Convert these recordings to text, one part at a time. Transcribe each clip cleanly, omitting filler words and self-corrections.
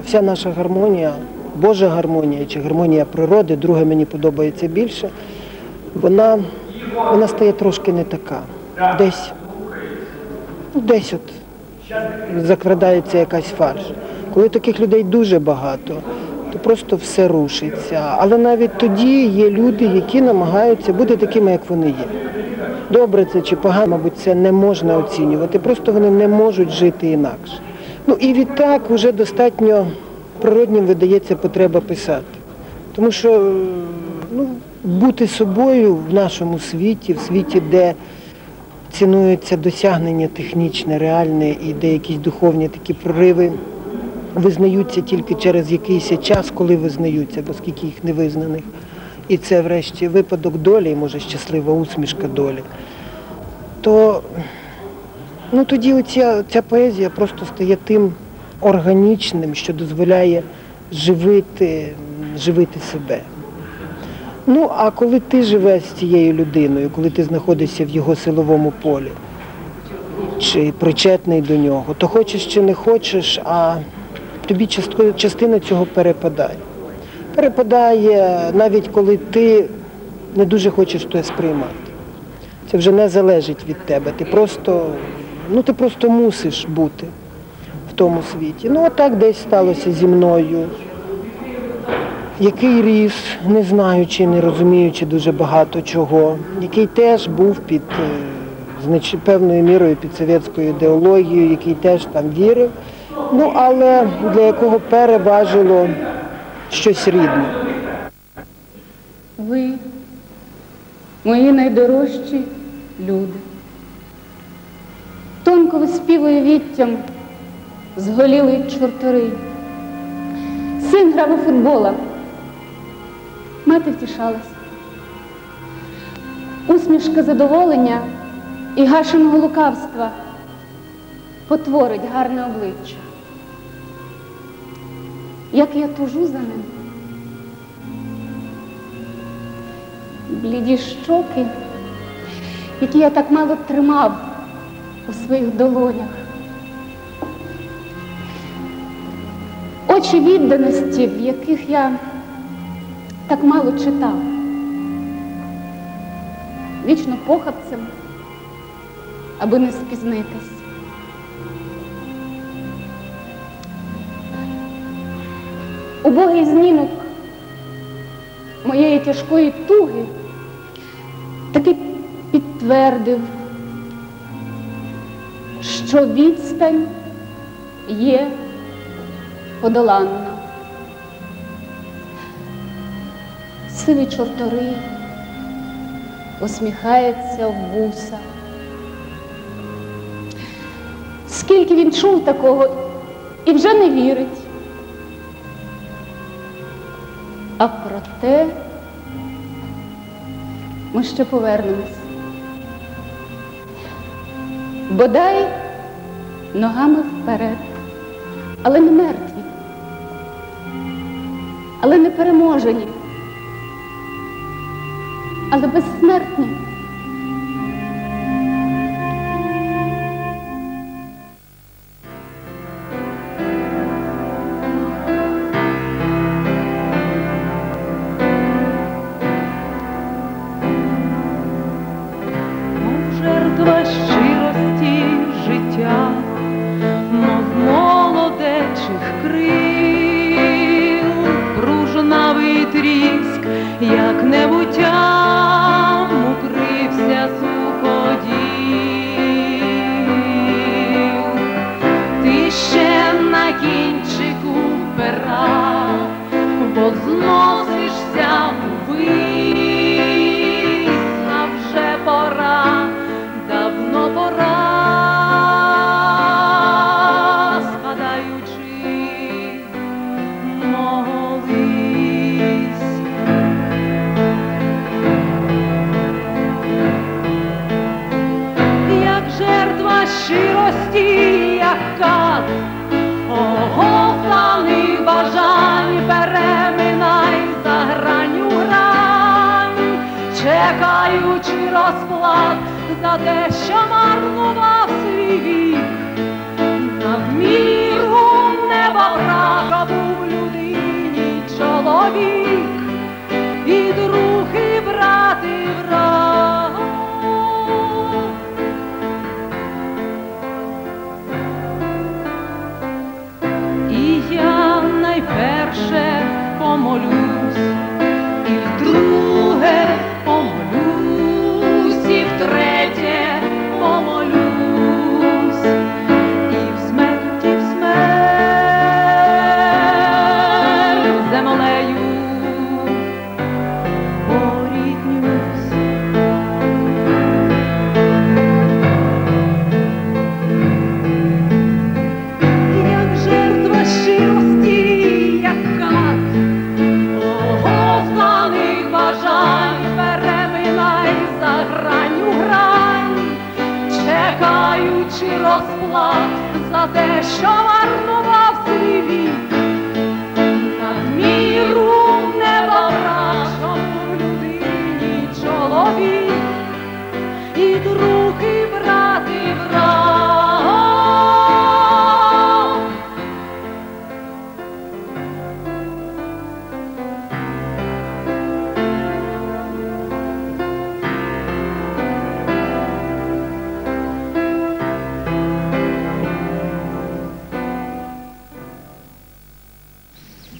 вся наша гармонія, Божа гармонія чи гармонія природи, друге мені подобається більше, вона стає трошки не така. Десь от закрадається якась фальш. Коли таких людей дуже багато, то просто все рушиться. Але навіть тоді є люди, які намагаються бути такими, як вони є. Добре це чи погано, мабуть, це не можна оцінювати, просто вони не можуть жити інакше. Ну і відтак вже достатньо природнім видається потреба писати. Тому що бути собою в нашому світі, в світі, де цінується досягнення технічне, реальне і де якісь духовні такі прориви визнаються тільки через якийсь час, коли визнаються, бо скільки їх невизнаних. І це, врешті, випадок долі, може, щаслива усмішка долі. То тоді ця поезія просто стає тим органічним, що дозволяє живити себе. Ну, а коли ти живеш з цією людиною, коли ти знаходишся в його силовому полі, чи причетний до нього, то хочеш чи не хочеш, а тобі частина цього перепадає. Перепадає навіть коли ти не дуже хочеш те сприймати. Це вже не залежить від тебе. Ти просто мусиш бути в тому світі. Ну, отак десь сталося зі мною. Який ріс, не знаючи, не розуміючи дуже багато чого, який теж був під певною мірою під совєтською ідеологією, який теж там вірив, але для якого переважило щось рідне. Ви, мої найдорожчі люди, тонко виспівує віттям зголілий чорторий. Син грав у футбола, мати втішалась. Усмішка задоволення і гашеного лукавства потворить гарне обличчя. Як я тужу за ним. Бліді щоки, які я так мало тримав у своїх долонях. Очі відданості, в яких я так мало читав. Вічно похапцем, аби не спізнитись. Убогий знімок моєї тяжкої туги таки підтвердив, що відстань є подоланна. Сивий чорторий усміхається в вуса. Скільки він чув такого і вже не вірить. А проте ми ще повернемось. Бодай ногами вперед, але не мертві, але не переможені, але безсмертні. Жертва щирості життя, мов молодечих крил, пружнавий тріск, як небуттям укрився суходіл. Ти ще на кінчику пера, бо зносишся ввись, а вже пора, давно пора, спадаючи, молись. Як жертва щирості, як кат, оголтаний бажань, переминай за граню грань, чекаючи розплат за те, що марнував свій вік, надміру неба брак.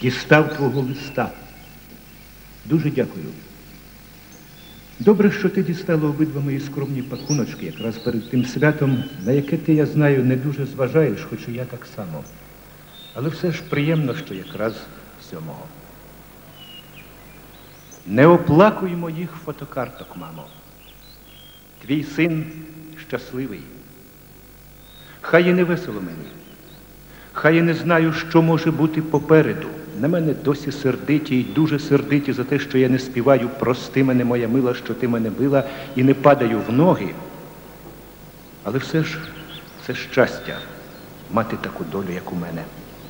дістав твого листа. Дуже дякую. Добре, що ти дістала обидва мої скромні пакуночки, якраз перед тим святом, на яке ти, я знаю, не дуже зважаєш, хоч і я так само. Але все ж приємно, що якраз 7-го. Не оплакуй моїх фотокарток, мамо. Твій син щасливий. Хай і не весело мені. Хай і не знаю, що може бути попереду. На мене досі сердиті і дуже сердиті за те, що я не співаю «Прости мене, моя мила, що ти мене била» і не падаю в ноги. Але все ж це щастя мати таку долю, як у мене.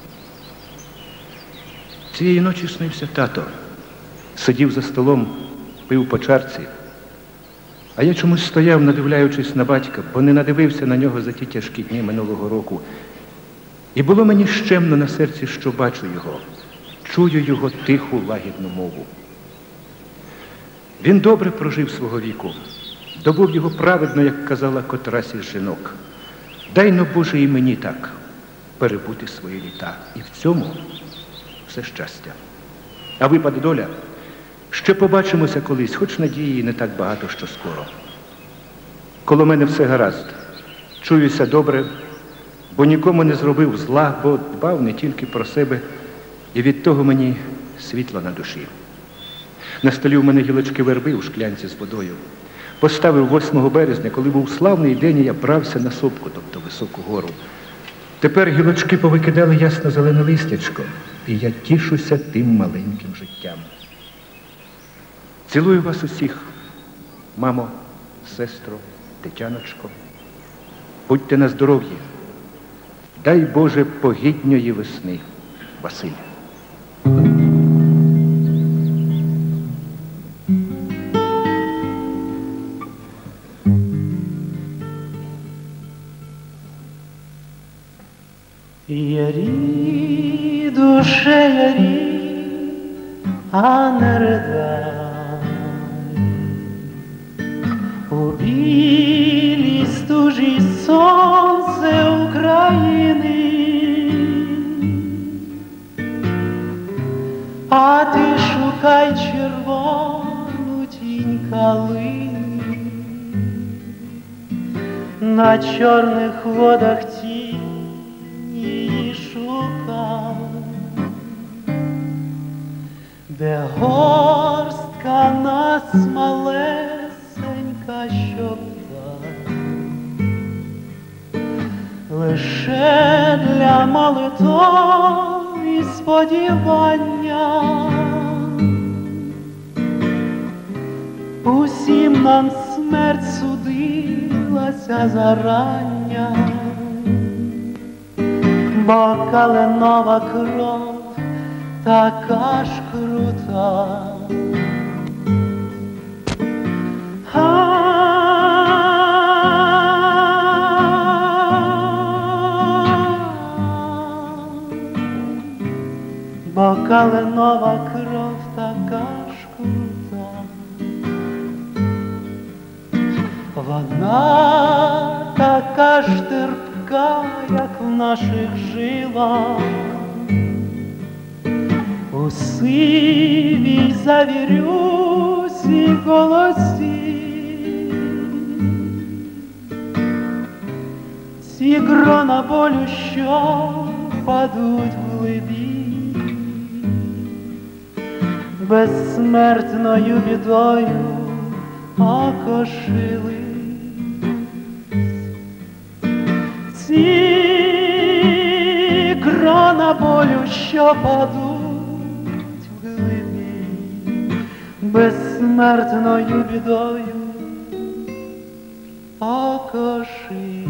Цієї ночі снився тато. Сидів за столом, пив по чарці. А я чомусь стояв, надивляючись на батька, бо не надивився на нього за ті тяжкі дні минулого року. І було мені щемно на серці, що бачу його, чую його тиху, лагідну мову. Він добре прожив свого віку, добув його праведно, як казала котрась із жінок. Дай-но, Боже, і мені так перебути свої літа. І в цьому все щастя. А випаде доля, ще побачимося колись, хоч надії не так багато, що скоро. Коло мене все гаразд, чуюся добре, бо нікому не зробив зла, бо дбав не тільки про себе, і від того мені світло на душі. На столі у мене гілочки верби у шклянці з водою. Поставив 8 березня, коли був славний день, і я брався на сопку, тобто високу гору. Тепер гілочки повикидали ясно-зелене листячко, і я тішуся тим маленьким життям. Цілую вас усіх, мамо, сестро, Тетяночко. Будьте на здоров'ї. Дай Боже погідньої весни, Василь. Ярі, душе, ярі, а не ридай. У білій стужі сонце України, а ти шукай червону тінь калини, на чорних водах тінь її шукай, де горстка нас малесенька щопта, лише для молитов і сподівання. Усім нам смерть судилася зарання, бо каленова кров така ж крута. Бо каленова кров така ж крута. Вона така ж терпка, як в наших жилах, у сивій завірюсі голосі. Ці грона болю, що падуть в глибі, безсмертною бідою окошили. Ці грона болю, що падуть в глибі, безсмертною бідою окошили.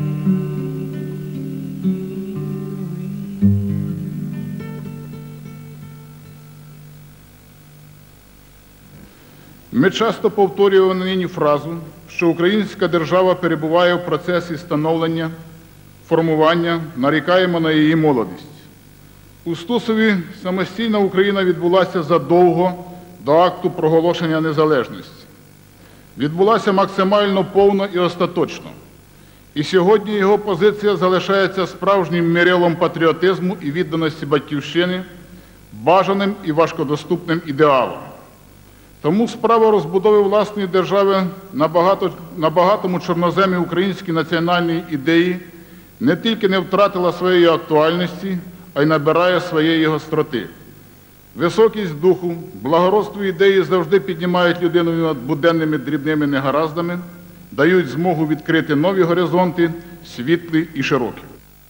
Ми часто повторюємо нині фразу, що українська держава перебуває в процесі становлення, формування, нарікаємо на її молодість. У Стусові самостійна Україна відбулася задовго до акту проголошення незалежності. Відбулася максимально повно і остаточно. І сьогодні його позиція залишається справжнім мірилом патріотизму і відданості Батьківщини бажаним і важкодоступним ідеалом. Тому справа розбудови власної держави на багатому чорноземі української національної ідеї не тільки не втратила своєї актуальності, а й набирає своєї гостроти. Високість духу, благородство ідеї завжди піднімають людину над буденними дрібними негараздами, дають змогу відкрити нові горизонти, світлі і широкі.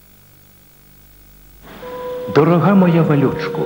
Дорога моя Валючко,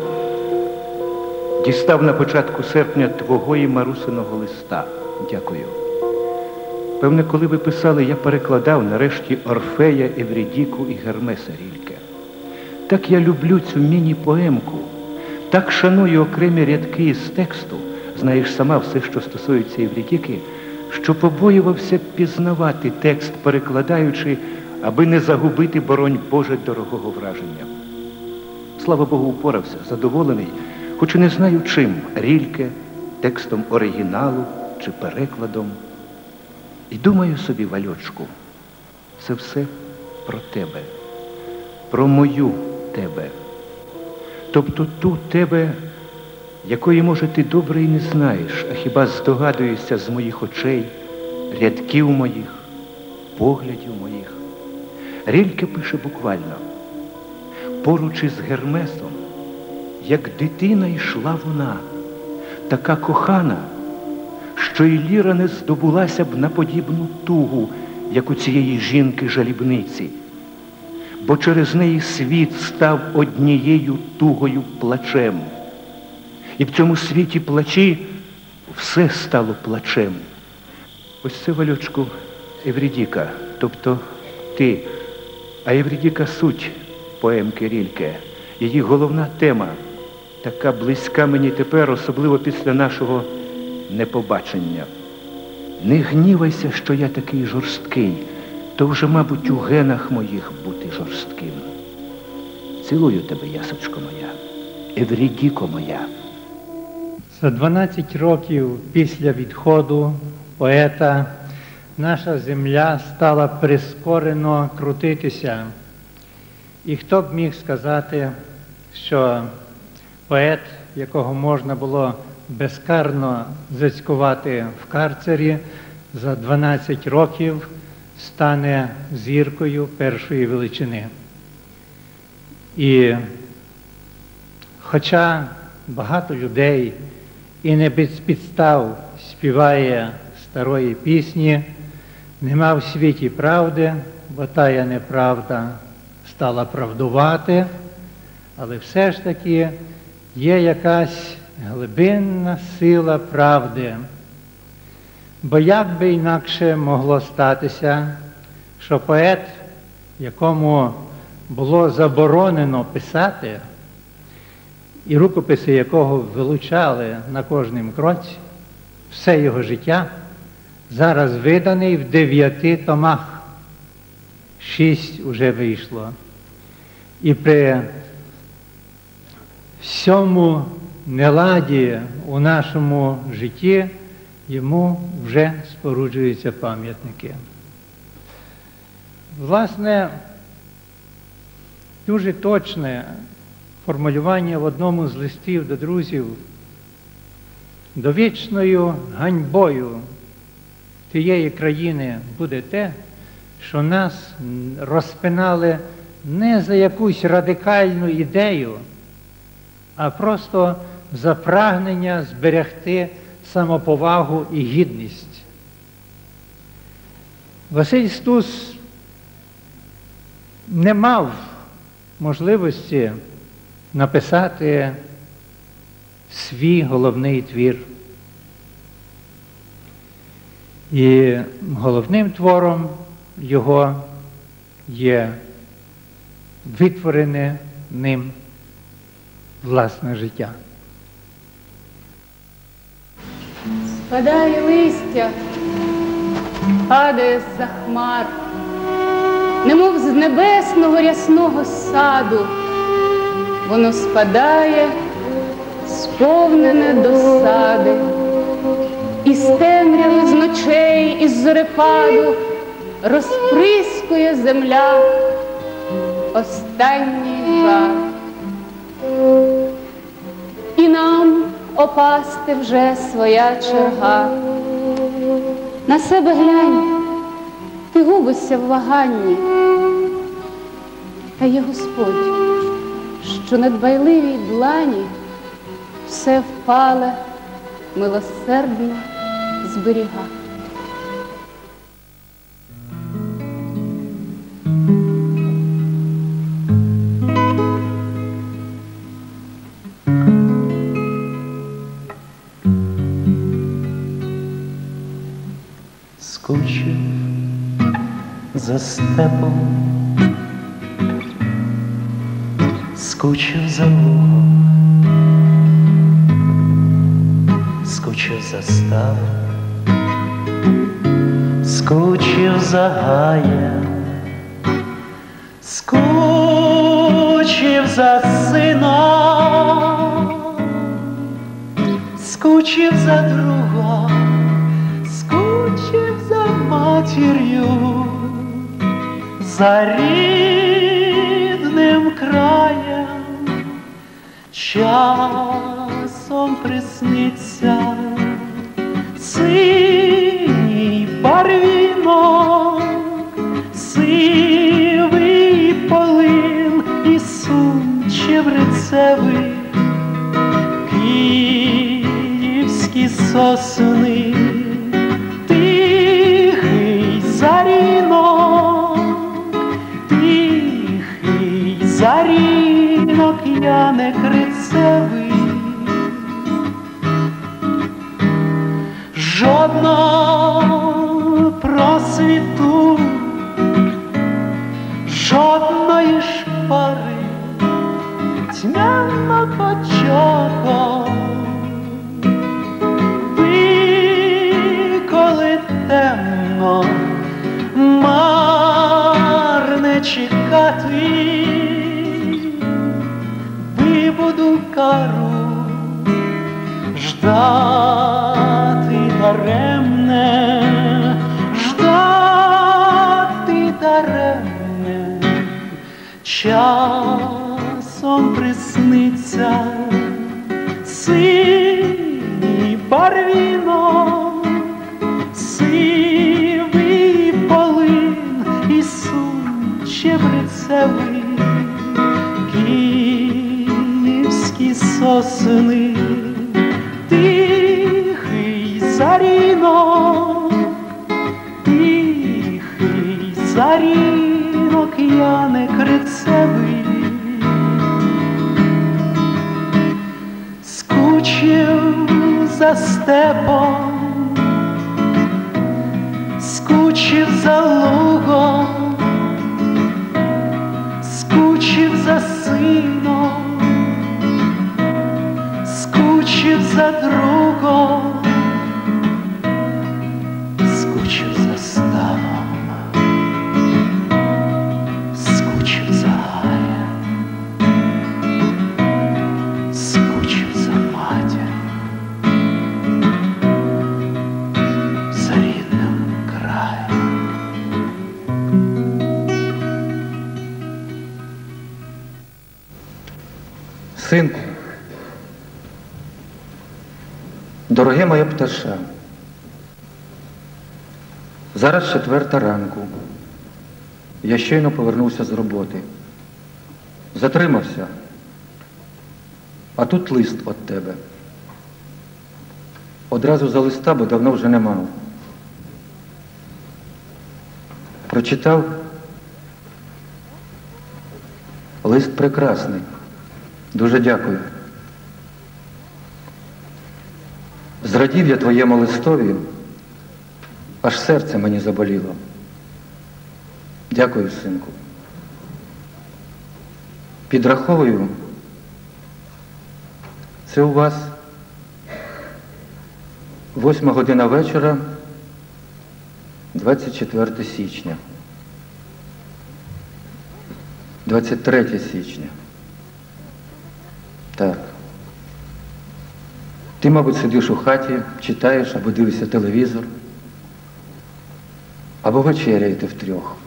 дістав на початку серпня твого і Марусиного листа. Дякую. Певне, коли ви писали, я перекладав нарешті Орфея, Евридіку і Гермеса Рільке. Так я люблю цю міні-поемку, так шаную окремі рядки із тексту, знаєш сама все, що стосується Евридіки, що побоювався пізнавати текст, перекладаючи, аби не загубити, боронь Боже, дорогого враження. Слава Богу, упорався, задоволений, хоч і не знаю чим, Рільке, текстом оригіналу чи перекладом. І думаю собі, Вальочку, це все про тебе, про мою тебе. Тобто ту тебе, якої, може, ти добре і не знаєш, а хіба здогадуєшся з моїх очей, рядків моїх, поглядів моїх. Рільке пише буквально: поруч із Гермесом, як дитина йшла вона, така кохана, що й ліра не здобулася б на подібну тугу, як у цієї жінки-жалібниці, бо через неї світ став однією тугою плачем. І в цьому світі плачі все стало плачем. Ось це, Валючку, Евридіка, тобто ти, а Евридіка – суть поемки Рільке, її головна тема, така близька мені тепер, особливо після нашого непобачення. Не гнівайся, що я такий жорсткий, то вже, мабуть, у генах моїх бути жорстким. Цілую тебе, ясочко моя, Евридіко моя. За 12 років після відходу поета наша земля стала прискорено крутитися. І хто б міг сказати, що поет, якого можна було безкарно зацькувати в карцері, за 12 років стане зіркою першої величини. І хоча багато людей і не без підстав співає старої пісні, нема в світі правди, бо тая неправда стала правдувати, але все ж таки є якась глибинна сила правди. Бо як би інакше могло статися, що поет, якому було заборонено писати, і рукописи якого вилучали на кожнім кроці, все його життя, зараз виданий в 9 томах. 6 уже вийшло. І при всьому неладі у нашому житті йому вже споруджуються пам'ятники. Власне, дуже точне формулювання в одному з листів до друзів: довічною ганьбою тієї країни буде те, що нас розпинали не за якусь радикальну ідею, а просто за прагнення зберегти самоповагу і гідність. Василь Стус не мав можливості написати свій головний твір. І головним твором його є витворене ним власне життя. Спадає листя, падає з-за хмар, немов з небесного рясного саду. Воно спадає, сповнене досади, із темряви, з ночей, із зорепаду розприскує земля останній жар. опасти вже своя черга. На себе глянь, ти губишся в ваганні, та є Господь, що на дбайливій длані все впале милосердно зберіга. Скучив за степом, скучив за лугом, скучив за ставом, скучив за гаєм, скучив за сином, скучив за другом, скучив за матір'ю, за рідним краєм. Часом присниться синій барвінок, сивий полин і сум чебрецевий, київські сосни, тихий зарінок, тихий зарінок, Яне Крицевий. Жодного просвіту, жодної шпари, тьмяного чого. Коли темно, марне чекати, вибуду кару, ждати даремне, ждати даремне. Часом присниться синій барвінок, сивий полин і сум чебрецевий, київські сосни, тихий зарінок, тихий зарінок, Яне Крицевий. Скучив за степом, скучив за лугом, скучив за сином, скучив за другом, скучив за ставом, скучив за гаєм, скучив за матір, за рідним краєм. Синку, дороге моє пташа, зараз 4:00 ранку. Я щойно повернувся з роботи. Затримався. А тут лист від тебе. Одразу за листа, бо давно вже не мав. Прочитав. Лист прекрасний. Дуже дякую. Зрадів я твоєму листові, аж серце мені заболіло. Дякую, синку. Підраховую, це у вас 8 година вечора, 24 січня. 23 січня. Так. Ти, мабуть, сидиш у хаті, читаєш або дивишся телевізор, або вечеряєте втрьох.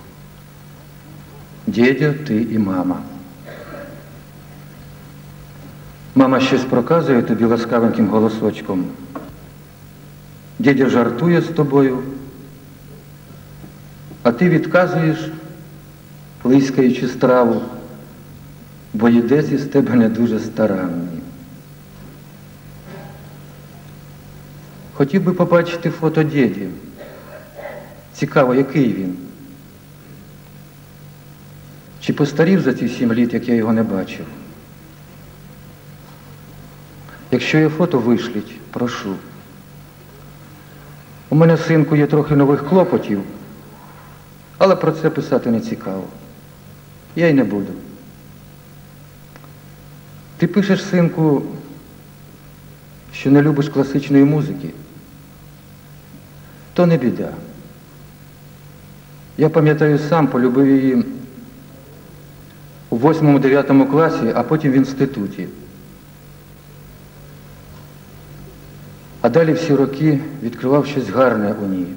Дідя, ти і мама. Мама щось проказує тобі ласкавеньким голосочком. Дідя жартує з тобою, а ти відказуєш, лискаючи страву, бо їдець із тебе не дуже старанний. Хотів би побачити фото діді. Цікаво, який він? Чи постарів за ці 7 літ, як я його не бачив? Якщо є фото, вишліть, прошу. У мене, синку, є трохи нових клопотів, але про це писати не цікаво. Я й не буду. Ти пишеш, синку, що не любиш класичної музики. То не біда. Я пам'ятаю, сам полюбив її у 8-9 класі, а потім в інституті. А далі всі роки відкривав щось гарне у ній.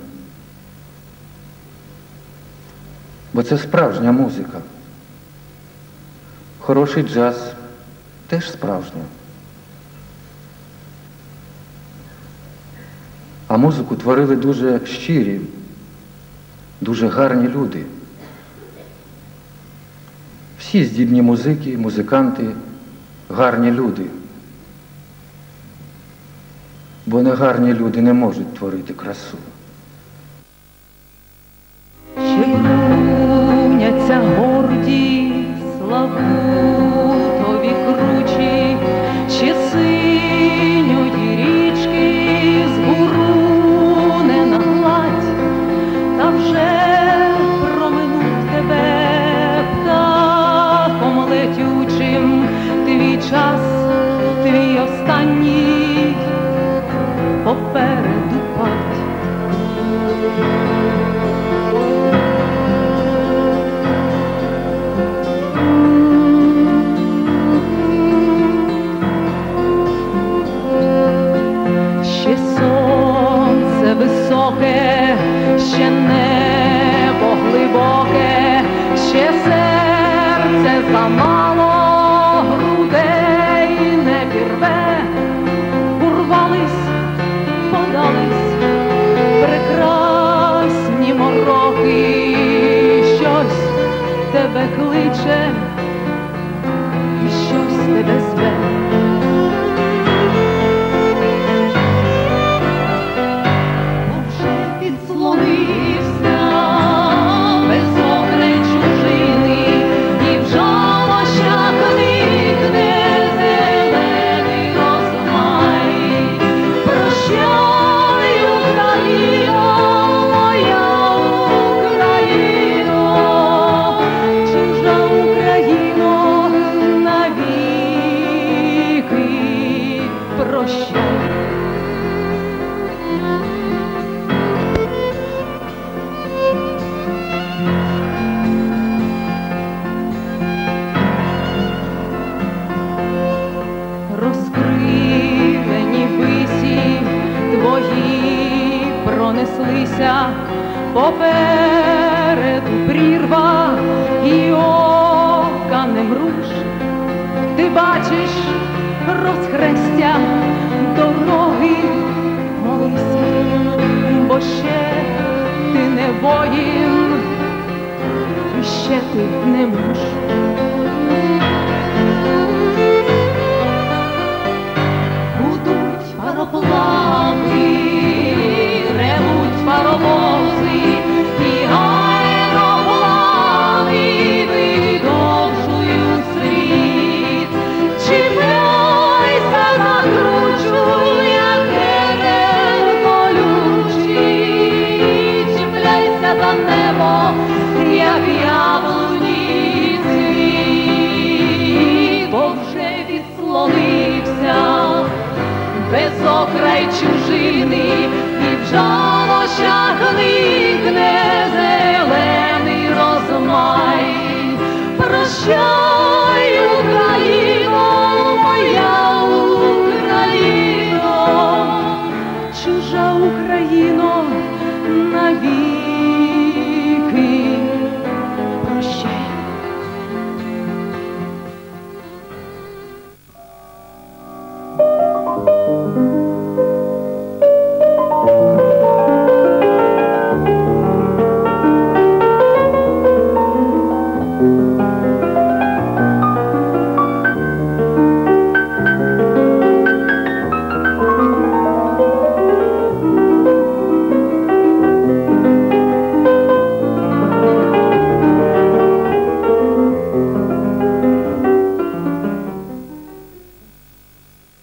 Бо це справжня музика. Хороший джаз теж справжня. А музику творили дуже щирі, дуже гарні люди. Всі здібні музики, музиканти, гарні люди. Бо негарні люди не можуть творити красу. Чи бруняться горді Славутові кручі, чи синьої річки збурунена гладь, та вже проминув тебе птахом летючим твій час, твій останній попереду пать. Ще сонце високе, ще небо глибоке, ще серце замало, грудей не вірве, урвались, подались прекрасні мороки, щось тебе кличе, і щось тебе зве. Бо вже підслонився безокрай чужини, і в жалощах никне зелений розмай. Прощай, Україно, моя Україно, чужа Україно, навіки прощай. Розкривені висі твої пронеслися, попереду прірва і ока не мруж. Ти бачиш розхрестя дороги, молися, бо ще ти не воїн, і ще ти не муж. Гудуть пароплави, ревуть паровози, і аероплани видовжують світ. Чіпляйся за кручу, як герой колючий, чіпляйся за небо, як яблуні цвіт. Бо вже відслонився безокрай чужини, і в жалощах никне зелений розмай. Прощай,